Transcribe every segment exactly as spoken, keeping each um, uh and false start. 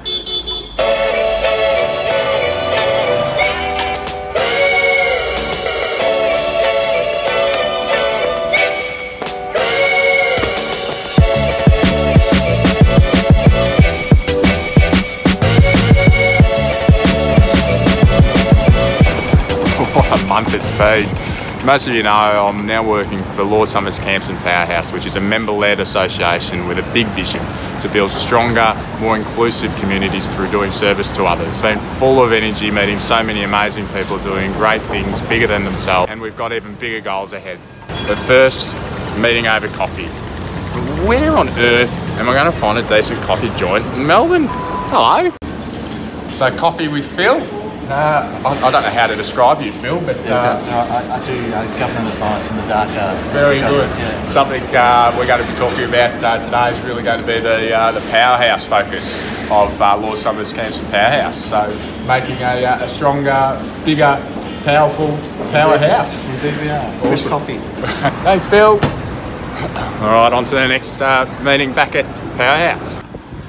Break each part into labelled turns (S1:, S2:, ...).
S1: What a month it's been. Most of you know I'm now working for Lord Somers Camps and Powerhouse, which is a member-led association with a big vision to build stronger, more inclusive communities through doing service to others. It's been full of energy, meeting so many amazing people doing great things, bigger than themselves, and we've got even bigger goals ahead. But first, meeting over coffee. Where on earth am I going to find a decent coffee joint in Melbourne? Hello. So coffee with Phil. Uh, I, I don't know how to describe you, Phil, but uh,
S2: yeah, I, I do uh, government advice in the dark arts.
S1: Very good. Yeah. Something uh, we're going to be talking about uh, today is really going to be the uh, the powerhouse focus of uh, Lord Somers Camps and Powerhouse. So making a, a stronger, bigger, powerful powerhouse.
S2: Indeed we are.
S1: Awesome.
S2: Coffee.
S1: Thanks, Phil. All right, on to the next uh, meeting back at Powerhouse.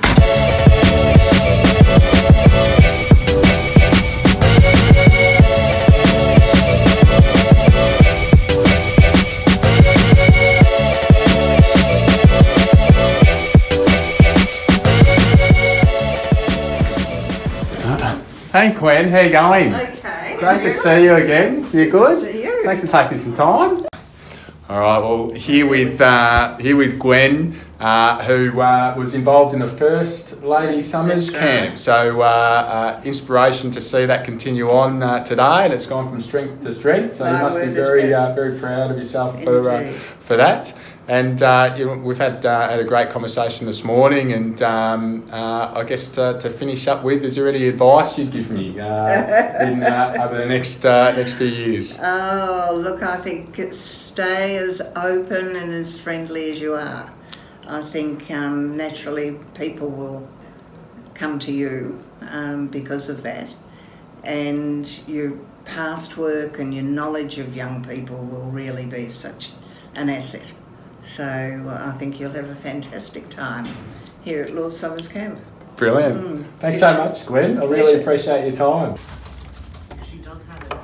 S1: Hey Gwen, how you going?
S3: Okay.
S1: Great to see you again. You good?
S3: Good to see you.
S1: Thanks for taking some time. All right. Well, here with uh, here with Gwen, uh, who uh, was involved in the first Lady Somers camp. So uh, uh, inspiration to see that continue on uh, today, and it's gone from strength to strength. So
S3: My
S1: you must be
S3: word,
S1: very
S3: it
S1: uh,
S3: has.
S1: very proud of yourself for uh,
S3: Indeed.
S1: for that. And uh, you know, we've had uh, had a great conversation this morning, and um, uh, I guess to, to finish up with, is there any advice you'd give me uh, in, uh, over the next uh, next few years?
S3: Oh, look, I think it's stay as open and as friendly as you are. I think um, naturally people will come to you um, because of that, and your past work and your knowledge of young people will really be such an asset. So uh, I think you'll have a fantastic time here at Lord Somers Camp.
S1: Brilliant.
S3: Mm,
S1: Thanks
S3: pleasure.
S1: so much, Gwen. I really
S3: Pleasure.
S1: appreciate your time.
S2: She does have it.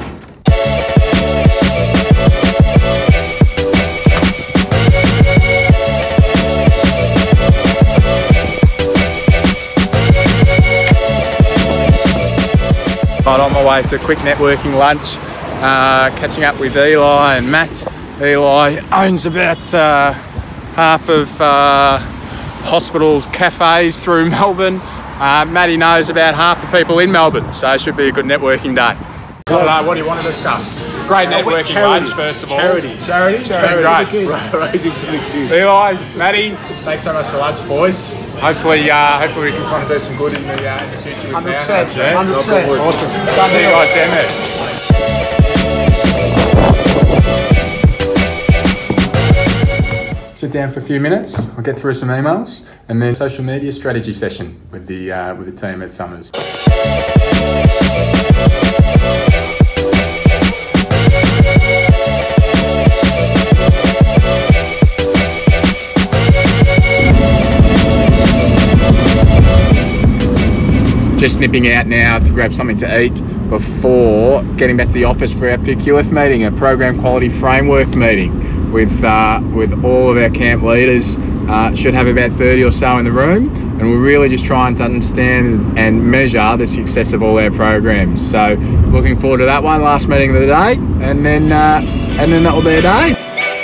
S1: Right, on my way to a quick networking lunch, uh, catching up with Eli and Matt. Eli owns about uh, half of uh, hospitals, cafes through Melbourne. Uh, Matty knows about half the people in Melbourne, so it should be a good networking day. Hello, what do you want to discuss? Great networking
S2: charity.
S1: lunch, first of all.
S2: Charity.
S1: Charity?
S2: Charity.
S1: Great.
S2: Raising for the kids.
S1: Eli, Matty, thanks so much for lunch, boys. Hopefully, uh, hopefully we can kind of do some good in the, uh, in the future with
S2: one hundred
S1: Powerhouse,
S2: percent.
S1: yeah?
S2: one hundred percent.
S1: Awesome. See you guys down there. Sit down for a few minutes. I'll get through some emails, and then social media strategy session with the uh, with the team at Somers. Just nipping out now to grab something to eat before getting back to the office for our P Q F meeting, a program quality framework meeting with uh, with all of our camp leaders. Uh, should have about thirty or so in the room, and we're really just trying to understand and measure the success of all our programs. So looking forward to that one, last meeting of the day, and then uh, and then that will be a day.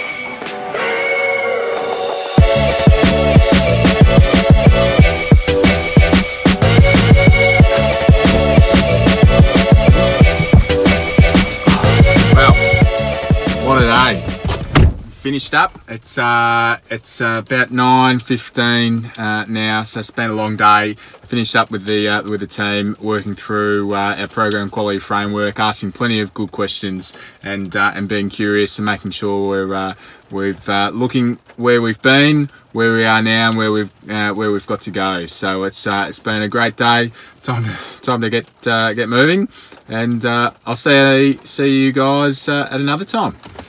S1: What a day. Finished up. It's uh, it's uh, about nine fifteen uh, now, so it's been a long day. Finished up with the uh, with the team, working through uh, our program quality framework, asking plenty of good questions, and uh, and being curious and making sure we're uh, we've uh, looking where we've been, where we are now, and where we've uh, where we've got to go. So it's uh, it's been a great day. Time time to get uh, get moving, and uh, I'll see see you guys uh, at another time.